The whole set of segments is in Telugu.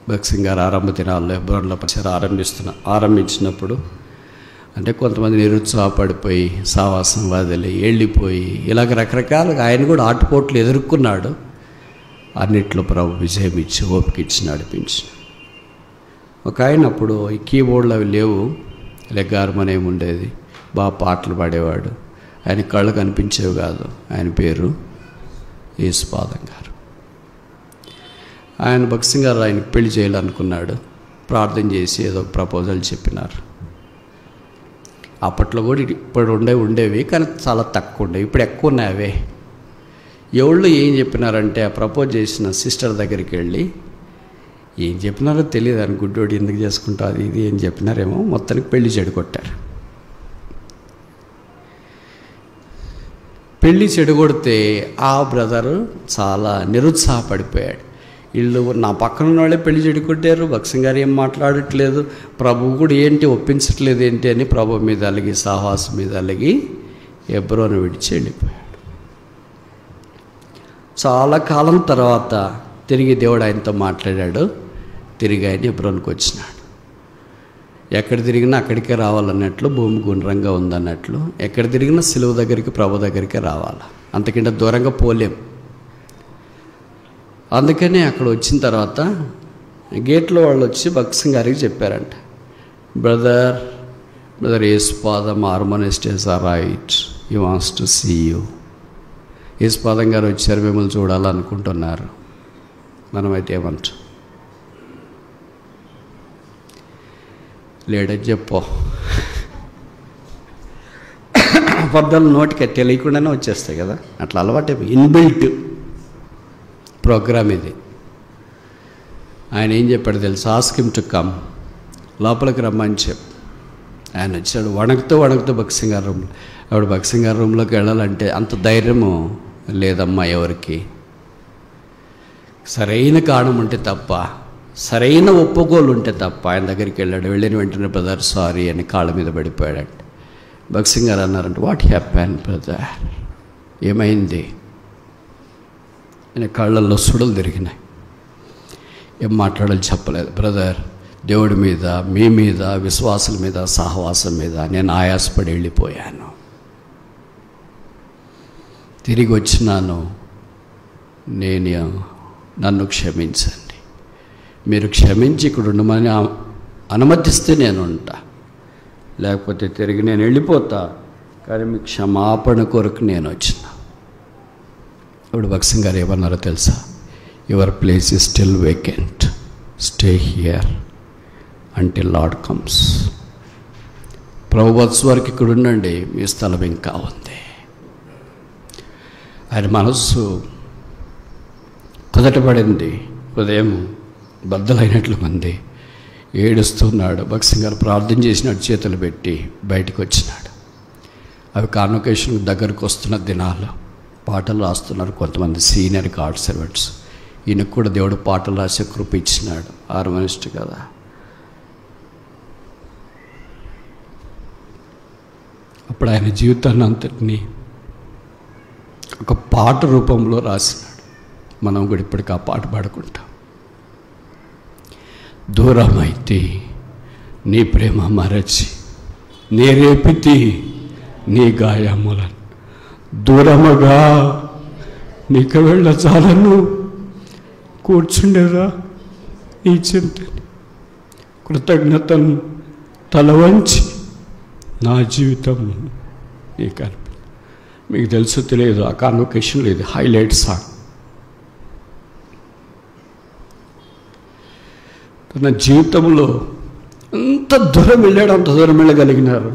భక్సింగ్ గారు ఆరంభ దినాల్లో హెబ్రోన్లో పరిచయం ఆరంభించినప్పుడు అంటే కొంతమంది నిరుత్సాహపడిపోయి సావాసం వదిలి వెళ్ళిపోయి ఇలాగ రకరకాలుగా ఆయన కూడా ఆటుపోట్లు ఎదుర్కొన్నాడు. అన్నిట్లో ప్రభు విజయం ఇచ్చి ఓపిక ఇచ్చి నడిపించి ఒక ఆయన అప్పుడు ఈ కీబోర్డ్లు అవి లేవు, లెగ్గార్మన్ ఏమి ఉండేది, బాగా పాటలు పాడేవాడు. ఆయన కళ్ళు కనిపించేవి కాదు. ఆయన పేరు యేసుపాదం గారు. ఆయన భక్సింగ్ గారు ఆయనకు పెళ్లి చేయాలనుకున్నాడు. ప్రార్థన చేసి ఏదో ఒక ప్రపోజల్ చెప్పినారు. అప్పట్లో కూడా ఇప్పుడు ఉండేవి కానీ చాలా తక్కువ ఉండేవి, ఇప్పుడు ఎక్కువ ఉన్నాయి అవే. ఎవళ్ళు ఏం చెప్పినారంటే ఆ ప్రపోజ్ చేసిన సిస్టర్ దగ్గరికి వెళ్ళి ఏం చెప్పినారో తెలియదు అని, గుడ్డోడి ఎందుకు చేసుకుంటా అది ఇది ఏం చెప్పినారేమో, మొత్తానికి పెళ్లి చెడగొట్టారు. పెళ్ళి చెడగొడితే ఆ బ్రదరు చాలా నిరుత్సాహపడిపోయాడు. వీళ్ళు నా పక్కన ఉన్న వాళ్ళే పెళ్లి చెడగొట్టారు, భక్సింగ్ గారు ఏం మాట్లాడట్లేదు, ప్రభువు కూడా ఏంటి ఒప్పించట్లేదు ఏంటి అని ప్రభు మీద అలిగి సాహసం మీద అలిగి హెబ్రోను విడిచి వెళ్ళిపోయాడు. చాలా కాలం తర్వాత తిరిగి దేవుడు ఆయనతో మాట్లాడాడు. తిరిగి ఆయన హెబ్రోనుకు వచ్చినాడు. ఎక్కడ తిరిగినా అక్కడికే రావాలన్నట్లు, భూమి గుండ్రంగా ఉందన్నట్లు, ఎక్కడ తిరిగినా సిలువ దగ్గరికి ప్రభు దగ్గరికే రావాలి, అంతకంటే దూరంగా పోలేం. అందుకనే అక్కడ వచ్చిన తర్వాత గేట్లో వాళ్ళు వచ్చి భక్సింగ్ గారికి చెప్పారంట, brother Yesupadam harmonists are right, he wants to see you. Yesupadam గారు వచ్చారు, మిమ్మల్ని చూడాలనుకుంటున్నారు. మనమైతే ఏమంటాం, లేడని చెప్పో. అబద్ధాలు నోటికి తెలియకుండానే వచ్చేస్తాయి కదా, అట్లా అలవాటు ఇన్బిల్ట్ ప్రోగ్రామ్ ఇది. ఆయన ఏం చెప్పాడు తెలుసు, ఆస్క్ హిమ్ టు కమ్, లోపలికి రమ్మని చెప్పు. ఆయన వచ్చాడు వణుకుతూ భక్సింగ్ గారి రూమ్లో. ఆవిడ భక్సింగ్ గారి రూమ్లోకి వెళ్ళాలంటే అంత ధైర్యము లేదమ్మా ఎవరికి. సరైన కారణం ఉంటే తప్ప, సరైన ఒప్పుకోలు ఉంటే తప్ప ఆయన దగ్గరికి వెళ్ళాడు. వెళ్ళిన వెంటనే బ్రదర్ సారీ అని కాళ్ళ మీద పడిపోయాడంటే భక్సింగ్ గారు అన్నారంటే, వాట్ హ్యాపెన్ బ్రదర్, ఏమైంది? ఆయన కాళ్ళల్లో సుడులు తిరిగినాయి. ఏం మాట్లాడాలి చెప్పలేదు. బ్రదర్, దేవుడి మీద, మీ మీద, విశ్వాసుల మీద, సహవాసం మీద నేను ఆయాసపడి వెళ్ళిపోయాను. తిరిగి వచ్చినాను, నన్ను క్షమించండి. మీరు క్షమించి ఇక్కడ ఉండమని అనుమతిస్తే నేను ఉంటా, లేకపోతే తిరిగి నేను వెళ్ళిపోతా. కానీ మీ క్షమాపణ కొరకు నేను వచ్చిన. ఇప్పుడు భక్సింగ్ గారు ఏమన్నారో తెలుసా, your place is still vacant, stay here until Lord comes. ప్రభు వచ్చే వరకు ఇక్కడ ఉండండి, మీ స్థలం ఇంకా ఉంది. ఆయన మనస్సు కుదటపడింది, ఉదయం బద్దలైనట్లు మంది ఏడుస్తున్నాడు. భక్సింగ్ గారు ప్రార్థన చేసినాడు, చేతులు పెట్టి బయటకు వచ్చినాడు. అవి కాన్వకేషన్ దగ్గరకు వస్తున్న దినాలు, పాటలు రాస్తున్నారు కొంతమంది సీనియర్ గాడ్ సర్వెంట్స్. ఈయనకు కూడా దేవుడు పాటలు రాసే కృప ఇచ్చినాడు, హార్మోనిస్ట్ కదా. అప్పుడు ఆయన జీవితాన్ని అంతటినీ ఒక పాట రూపంలో రాసినాడు. మనం కూడా ఇప్పటికి ఆ పాట పాడుకుంటాం. దూరమైతే నీ ప్రేమ మరచి, నీ రేపితి నీ గాయములను, దూరముగా నీకు వెళ్ళ చాలను, కూర్చుండేదా నీ చింతని, కృతజ్ఞతను తల వంచి నా జీవితం నీకు అర్పణ. మీకు తెలుసు తెలియదు, ఆ కాన్వకేషన్లో ఇది హైలైట్ సాంగ్. తన జీవితంలో ఎంత దూరం వెళ్ళాడు, అంత దూరం వెళ్ళగలిగినారు.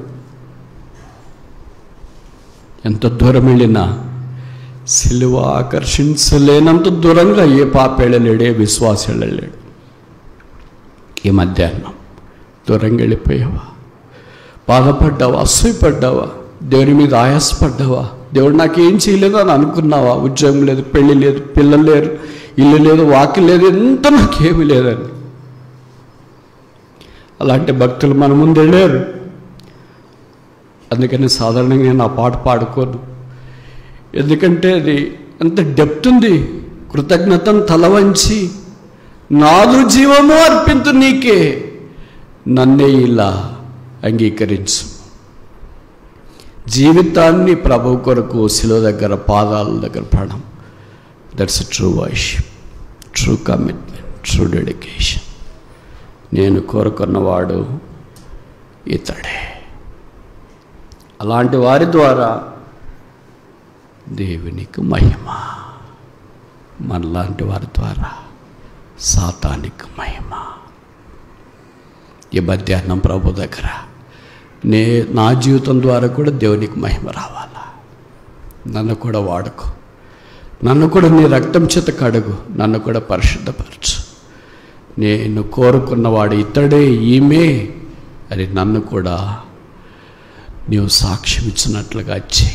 ఎంత దూరం వెళ్ళినా సిలువ ఆకర్షించలేనంత దూరంగా ఏ పాప వెళ్ళలేడు, ఏ విశ్వాసం వెళ్ళలేడు. ఈ మధ్యాహ్నం దూరంగా వెళ్ళిపోయావా? బాధపడ్డావా? అసూయపడ్డావా? దేవుని మీద ఆయాసపడ్డావా? దేవుడు నాకేం చేయలేదు అని అనుకున్నావా? ఉద్యోగం లేదు, పెళ్ళి లేదు, పిల్లలు లేరు, ఇల్లు లేదు, వాకిలు లేదు, ఎంత నాకేమీ లేదని. అలాంటి భక్తులు మన ముందు వెళ్ళారు. అందుకని సాధారణంగా నేను ఆ పాట పాడుకోను, ఎందుకంటే అది ఎంత డెప్త్ ఉంది. కృతజ్ఞతను తల వంచి నాదు జీవము అర్పింతు నీకే, నన్నే ఇలా అంగీకరించు. జీవితాన్ని ప్రభు కొరకు శిలువ దగ్గర పాదాల దగ్గర పడడం, that's a true worship, true commitment, true dedication. నేను కోరుకున్నవాడు ఇతడే. అలాంటి వారి ద్వారా దేవునికి మహిమ, మనలాంటి వారి ద్వారా సాతానికి మహిమ. ఈ మధ్యాహ్నం ప్రభు దగ్గర నా జీవితం ద్వారా కూడా దేవునికి మహిమ రావాలా. నన్ను కూడా వాడుకో, నన్ను కూడా నీ రక్తం చేత కడుగు, నన్ను కూడా పరిశుద్ధపరచు. నేను కోరుకున్నవాడు ఇతడే, ఈమె అని నన్ను కూడా నీవు సాక్ష్యం ఇచ్చినట్లుగా చేయి.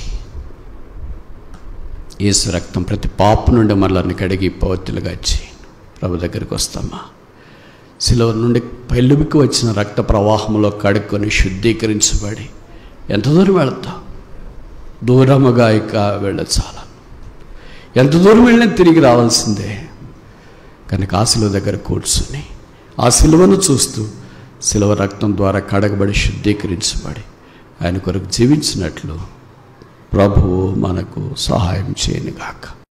యేసు రక్తం ప్రతి పాప నుండి మనల్ని కడిగి పవిత్రులుగా చేయి. ప్రభు దగ్గరికి వస్తామా? శిలువ నుండి పెళ్ళికి వచ్చిన రక్త ప్రవాహంలో కడుక్కొని శుద్ధీకరించబడి ఎంత దూరం వెళతావు? దూరముగా ఇక వెళ్ళచాల. ఎంత దూరం వెళ్ళినా తిరిగి రావాల్సిందే. కనుక ఆ శిలువ దగ్గర కూర్చుని ఆ శిలువను చూస్తూ శిలువ రక్తం ద్వారా కడగబడి శుద్ధీకరించబడి ఆయన కొరకు జీవించినట్లు ప్రభువు మనకు సహాయం చేయనుగాక.